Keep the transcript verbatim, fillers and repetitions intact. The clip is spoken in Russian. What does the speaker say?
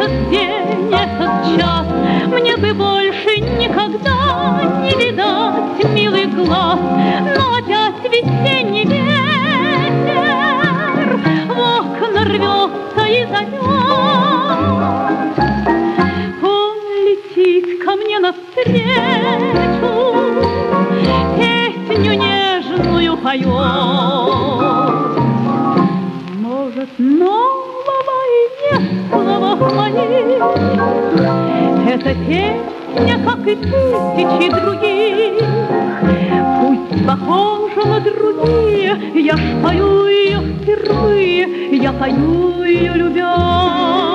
этот день, этот час мне бы больше никогда не видать милый глаз. Но опять весенний ветер в окна рвется и зовет. Он летит ко мне навстречу, песню нежную поет. Может, нового и нет слова моих, эта песня, как и тысячи других, пусть похожа на другие, я ж пою ее впервые, я пою ее любя.